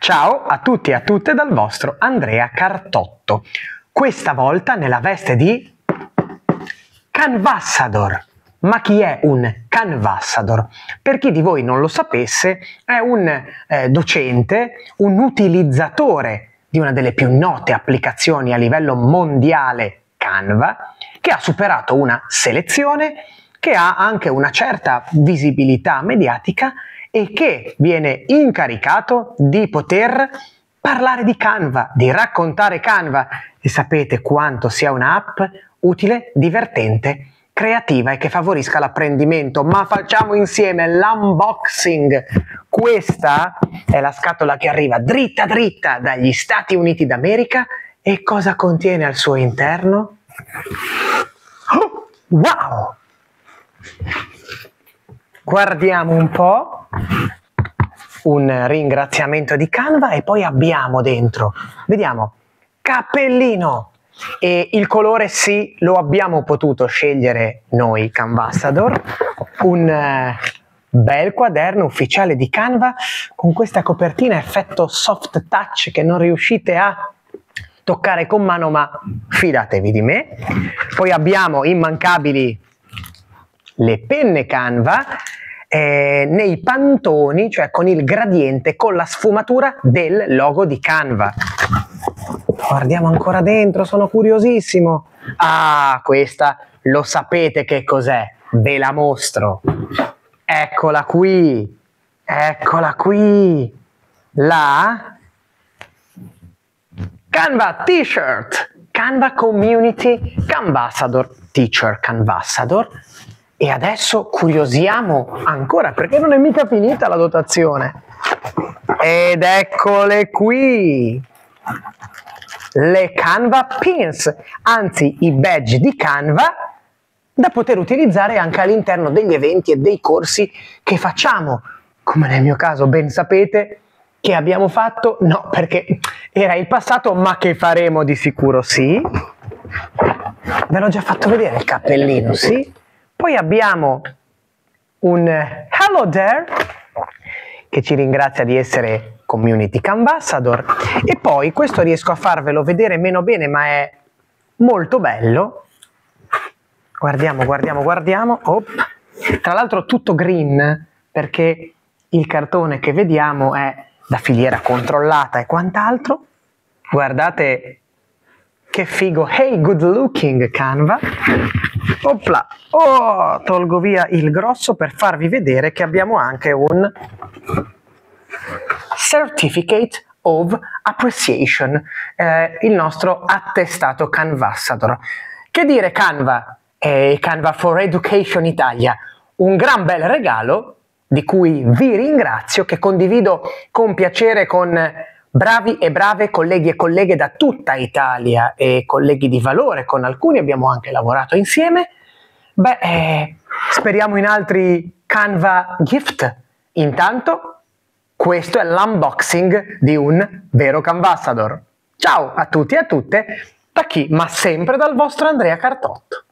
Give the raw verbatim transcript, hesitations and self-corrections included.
Ciao a tutti e a tutte dal vostro Andrea Cartotto, questa volta nella veste di Canvassador. Ma chi è un Canvassador? Per chi di voi non lo sapesse, è un eh, docente, un utilizzatore di una delle più note applicazioni a livello mondiale, Canva, che ha superato una selezione, che ha anche una certa visibilità mediatica e che viene incaricato di poter parlare di Canva, di raccontare Canva. E sapete quanto sia un'app utile, divertente, creativa e che favorisca l'apprendimento. Ma facciamo insieme l'unboxing. Questa è la scatola che arriva dritta dritta dagli Stati Uniti d'America. E cosa contiene al suo interno? Oh, wow! Guardiamo un po', un ringraziamento di Canva e poi abbiamo dentro, vediamo, cappellino, e il colore sì, lo abbiamo potuto scegliere noi Canvassador, un eh, bel quaderno ufficiale di Canva con questa copertina effetto soft touch che non riuscite a toccare con mano, ma fidatevi di me. Poi abbiamo immancabili le penne Canva eh, nei pantoni, cioè con il gradiente, con la sfumatura del logo di Canva. Guardiamo ancora dentro, sono curiosissimo. Ah, questa lo sapete che cos'è? Ve la mostro. Eccola qui, eccola qui. La Canva T-shirt, Canva Community Canvassador, Teacher Canvassador. E adesso curiosiamo ancora, perché non è mica finita la dotazione. Ed eccole qui, le Canva Pins, anzi i badge di Canva da poter utilizzare anche all'interno degli eventi e dei corsi che facciamo. Come nel mio caso ben sapete che abbiamo fatto, no perché era il passato, ma che faremo di sicuro sì. Ve l'ho già fatto vedere il cappellino, sì. Poi abbiamo un Hello There che ci ringrazia di essere Community Canvassador, e poi questo riesco a farvelo vedere meno bene ma è molto bello. Guardiamo, guardiamo, guardiamo. Oh. Tra l'altro tutto green perché il cartone che vediamo è da filiera controllata e quant'altro. Guardate che figo. Hey, good looking Canva. Opla. Oh, tolgo via il grosso per farvi vedere che abbiamo anche un Certificate of Appreciation, eh, il nostro attestato Canvassador. Che dire Canva e Canva for Education Italia, un gran bel regalo di cui vi ringrazio, che condivido con piacere con bravi e brave colleghi e colleghe da tutta Italia e colleghi di valore, con alcuni abbiamo anche lavorato insieme. Beh, eh, speriamo in altri Canva gift. Intanto, questo è l'unboxing di un vero Canvassador. Ciao a tutti e a tutte, da chi? Ma sempre dal vostro Andrea Cartotto.